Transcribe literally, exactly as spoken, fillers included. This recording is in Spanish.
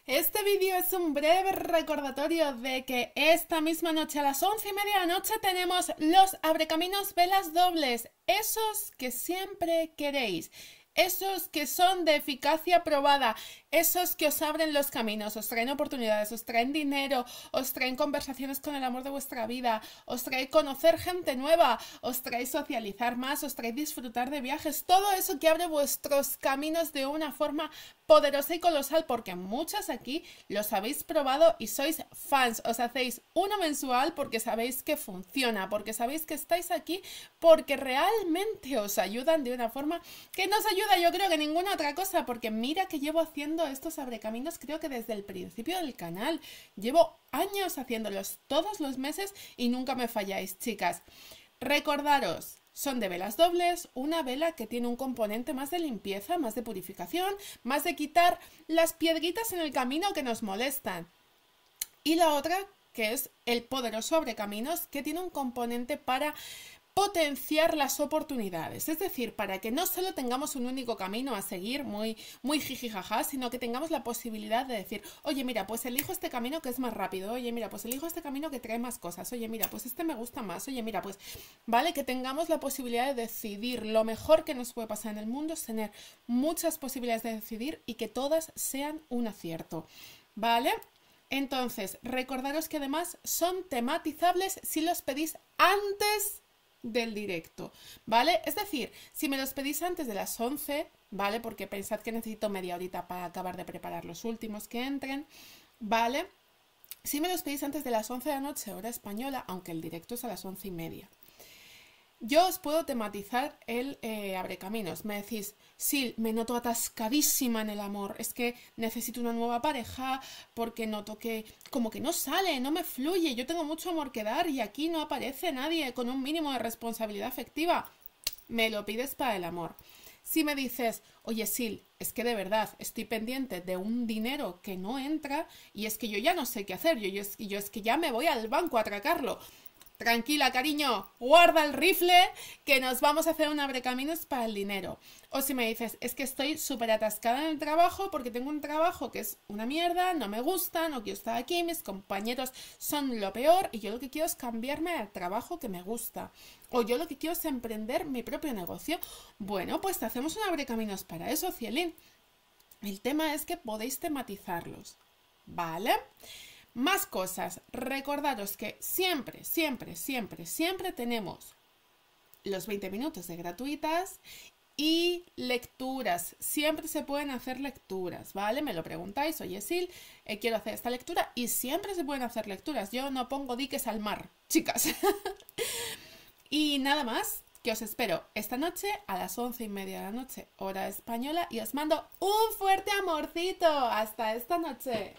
Este vídeo es un breve recordatorio de que esta misma noche a las once y media de la noche tenemos los abrecaminos velas dobles, esos que siempre queréis. Esos que son de eficacia probada, esos que os abren los caminos, os traen oportunidades, os traen dinero, os traen conversaciones con el amor de vuestra vida, os trae conocer gente nueva, os trae socializar más, os trae disfrutar de viajes, todo eso que abre vuestros caminos de una forma poderosa y colosal, porque muchas aquí los habéis probado y sois fans, os hacéis uno mensual porque sabéis que funciona, porque sabéis que estáis aquí, porque realmente os ayudan de una forma que nos ayuda yo creo que ninguna otra cosa, porque mira que llevo haciendo estos abrecaminos creo que desde el principio del canal. Llevo años haciéndolos todos los meses y nunca me falláis, chicas. Recordaros, son de velas dobles, una vela que tiene un componente más de limpieza, más de purificación, más de quitar las piedritas en el camino que nos molestan. Y la otra que es el poderoso abrecaminos, que tiene un componente para potenciar las oportunidades, es decir, para que no solo tengamos un único camino a seguir muy, muy jijijaja, sino que tengamos la posibilidad de decir, oye mira, pues elijo este camino que es más rápido, oye mira, pues elijo este camino que trae más cosas, oye mira, pues este me gusta más, oye mira, pues, vale, que tengamos la posibilidad de decidir. Lo mejor que nos puede pasar en el mundo es tener muchas posibilidades de decidir y que todas sean un acierto, ¿vale? Entonces, recordaros que además son tematizables si los pedís antes del directo, ¿vale? Es decir, si me los pedís antes de las once, ¿vale? Porque pensad que necesito media horita para acabar de preparar los últimos que entren, ¿vale? Si me los pedís antes de las once de la noche, hora española, aunque el directo es a las once y media, yo os puedo tematizar el eh, abrecaminos. Me decís, Sil, me noto atascadísima en el amor, es que necesito una nueva pareja porque noto que como que no sale, no me fluye, yo tengo mucho amor que dar y aquí no aparece nadie con un mínimo de responsabilidad afectiva. Me lo pides para el amor. Si me dices, oye Sil, es que de verdad estoy pendiente de un dinero que no entra y es que yo ya no sé qué hacer, yo, yo, yo es que ya me voy al banco a atracarlo. Tranquila, cariño, guarda el rifle que nos vamos a hacer un abrecaminos para el dinero. O si me dices, es que estoy súper atascada en el trabajo porque tengo un trabajo que es una mierda, no me gusta, no quiero estar aquí, mis compañeros son lo peor y yo lo que quiero es cambiarme al trabajo que me gusta. O yo lo que quiero es emprender mi propio negocio. Bueno, pues te hacemos un abrecaminos para eso, Cielín. El tema es que podéis tematizarlos, ¿vale? Más cosas, recordaros que siempre, siempre, siempre, siempre tenemos los veinte minutos de gratuitas y lecturas. Siempre se pueden hacer lecturas, ¿vale? Me lo preguntáis, oye Sil, eh, quiero hacer esta lectura y siempre se pueden hacer lecturas. Yo no pongo diques al mar, chicas. Y nada más, que os espero esta noche a las once y media de la noche, hora española, y os mando un fuerte amorcito. Hasta esta noche.